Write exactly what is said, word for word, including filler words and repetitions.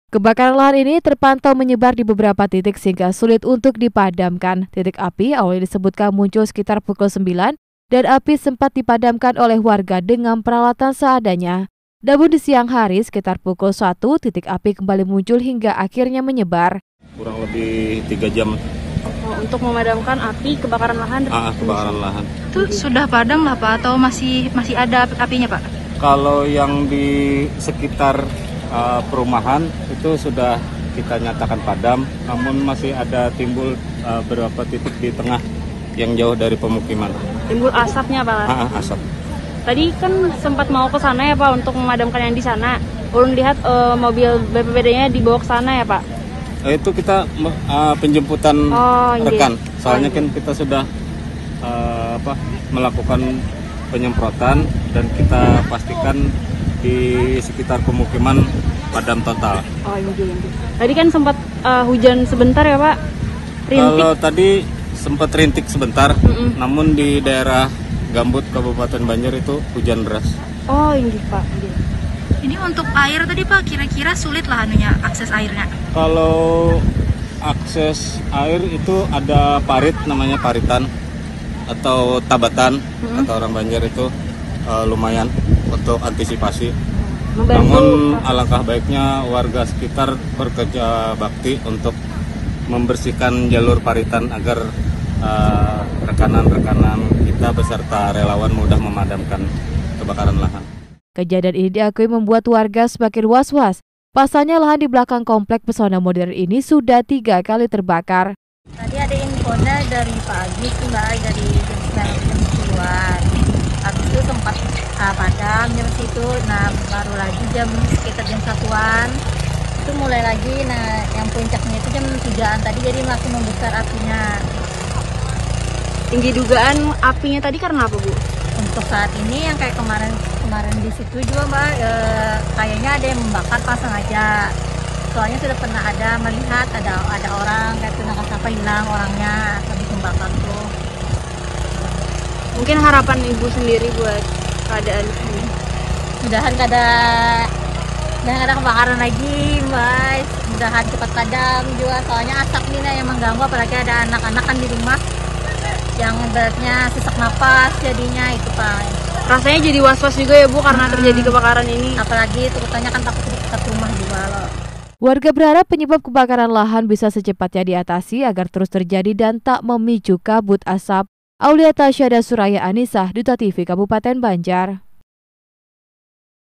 Kebakaran lahan ini terpantau menyebar di beberapa titik sehingga sulit untuk dipadamkan. Titik api awalnya disebutkan muncul sekitar pukul sembilan dan api sempat dipadamkan oleh warga dengan peralatan seadanya. Namun di siang hari sekitar pukul satu titik api kembali muncul hingga akhirnya menyebar. Kurang lebih tiga jam. Oh, untuk memadamkan api kebakaran lahan? Ah, kebakaran lahan. Itu sudah padam lah Pak atau masih masih ada apinya Pak? Kalau yang di sekitar uh, perumahan itu sudah kita nyatakan padam, namun masih ada timbul uh, beberapa titik di tengah yang jauh dari pemukiman. Timbul asapnya Pak? Ah, asap. Tadi kan sempat mau ke sana ya Pak untuk memadamkan yang di sana. Ulun lihat uh, mobil B P B D-nya dibawa ke sana ya Pak? Itu kita uh, penjemputan oh, rekan. Iya. Soalnya oh, kan kita sudah uh, apa melakukan penyemprotan dan kita pastikan di sekitar pemukiman padam total. Oh iya, iya. Tadi kan sempat uh, hujan sebentar ya Pak? Rintik. Kalau tadi sempat rintik sebentar, mm -mm. namun di daerah Gambut Kabupaten Banjar itu hujan deras. Oh iya Pak. Iya. Ini untuk air tadi Pak, kira-kira sulit lah anunya akses airnya? Kalau akses air itu ada parit, namanya paritan atau tabatan, mm-hmm. kata orang Banjar itu uh, lumayan untuk antisipasi. Membantu. Namun alangkah baiknya warga sekitar bekerja bakti untuk membersihkan jalur paritan agar uh, rekanan-rekanan kita beserta relawan mudah memadamkan kebakaran lahan. Kejadian ini diakui membuat warga semakin was-was. Pasalnya lahan di belakang komplek pesona modern ini sudah tiga kali terbakar. Tadi ada infonya dari pagi tuh Mbak, dari jam sembilan jam sepuluhan. Habis itu sempat uh, padam jam situ, nah baru lagi jam sekitar jam satuan itu mulai lagi. Nah yang puncaknya itu jam tigaan tadi, jadi masih membesar apinya. Tinggi dugaan apinya tadi karena apa Bu? Untuk saat ini yang kayak kemarin kemarin di situ juga Mbak, e, kayaknya ada yang membakar pasang aja. Soalnya sudah pernah ada melihat ada ada orang kayak tuh apa hilang orangnya habis membakar tuh. Mungkin harapan Ibu sendiri buat keadaan ini? Mudahan gak ada dan ada kebakaran lagi Mbak. Mudahan cepat padam juga, soalnya asap ini yang mengganggu, apalagi ada anak-anak kan di rumah yang beratnya sesak napas jadinya itu Pak. Rasanya jadi was-was juga ya Bu karena hmm. terjadi kebakaran ini. Apalagi itu katanya kan takut di dekat rumah juga loh. Warga berharap penyebab kebakaran lahan bisa secepatnya diatasi agar terus terjadi dan tak memicu kabut asap. Aulia Tasyada Suraya Anisah, Duta T V Kabupaten Banjar.